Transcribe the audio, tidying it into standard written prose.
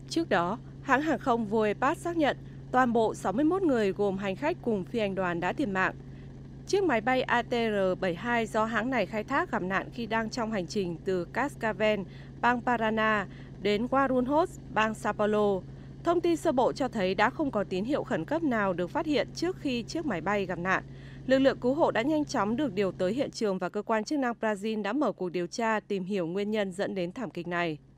Trước đó, hãng hàng không Voepass xác nhận toàn bộ 61 người gồm hành khách cùng phi hành đoàn đã thiệt mạng. Chiếc máy bay ATR-72 do hãng này khai thác gặp nạn khi đang trong hành trình từ Cascavel, bang Paraná đến Guarulhos, bang Sao Paulo. Thông tin sơ bộ cho thấy đã không có tín hiệu khẩn cấp nào được phát hiện trước khi chiếc máy bay gặp nạn. Lực lượng cứu hộ đã nhanh chóng được điều tới hiện trường và cơ quan chức năng Brazil đã mở cuộc điều tra tìm hiểu nguyên nhân dẫn đến thảm kịch này.